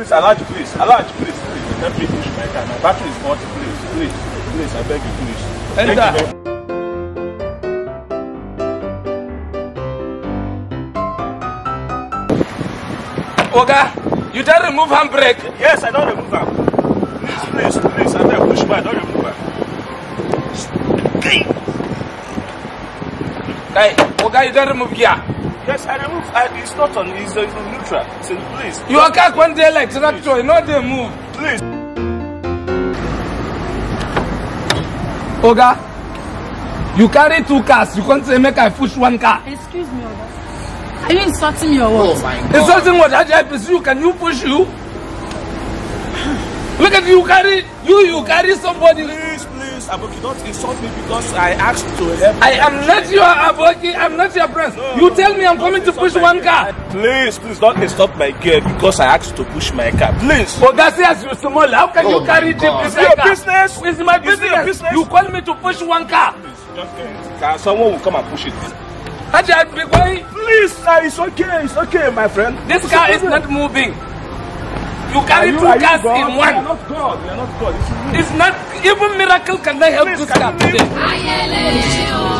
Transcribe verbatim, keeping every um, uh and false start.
please, Alhaji, please, Alhaji, please, please, let me push my car. My battery is faulty, please, please, please, I beg you, please. Enter. Oga, you don't remove handbrake? Yes, I don't remove her. Please, please, please, I beg push my, don't remove her. Hey, Oga, you don't remove gear? Yes, I remove. I, it's not on. It's uh, neutral. So please. You are car one day like tractor, you know they move. Please. Oga, you carry two cars. You can't say make I push one car. Excuse me, Oga. Are you insulting me or what? Oh my God. Insulting what? I just you. Can you push you? Look at you carry you. You carry somebody. Please, please, Aboki, don't insult me because I asked to help. I am not your Aboki. I'm not your friend. No, you tell me I'm coming to push one car. Please, please don't stop my gear because I asked to push my car. Please. Oga says you small. How can oh you carry deep Is it your business? It's my business. business. You call me to push one car. Please, just get into the car. Someone will come and push it. Please, sir, it's okay. It's okay, my friend. This it's car okay. is not moving. You carry you, two cars in one. We are not God. We are not God. It's not even miracle can they help Please, this car today.